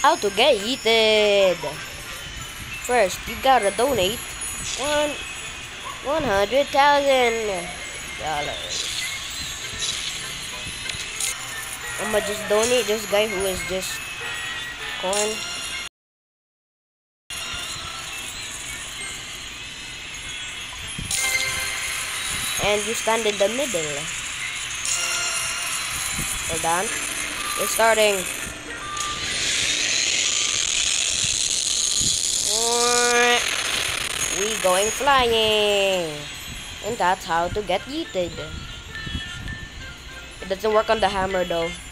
How to get yeeted? First, you gotta donate $100,000. I'ma just donate this guy who is just corn. And you stand in the middle. Hold on. We're starting. We going flying. And that's how to get yeeted. It doesn't work on the hammer though.